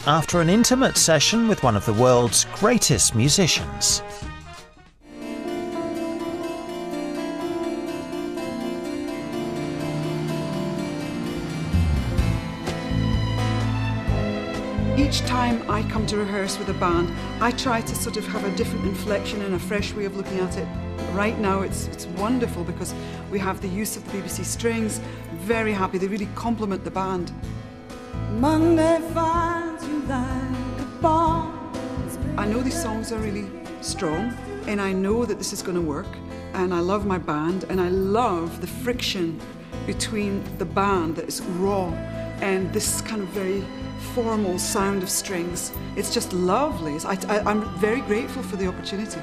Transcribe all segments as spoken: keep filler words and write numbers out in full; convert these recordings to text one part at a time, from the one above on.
after an intimate session with one of the world's greatest musicians. Each time I come to rehearse with a band, I try to sort of have a different inflection and a fresh way of looking at it. Right now it's, it's wonderful because we have the use of the B B C strings. Very happy, they really complement the band. Monday finds you like a bomb. I know these songs are really strong and I know that this is going to work, and I love my band and I love the friction between the band that is raw and this kind of very formal sound of strings. It's just lovely. I, I, I'm very grateful for the opportunity.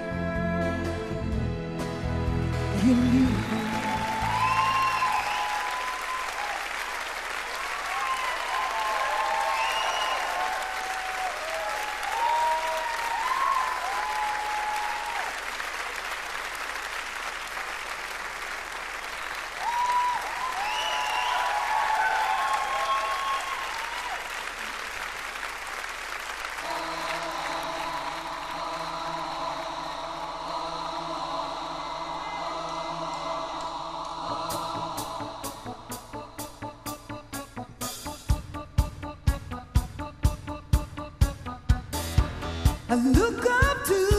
I look up to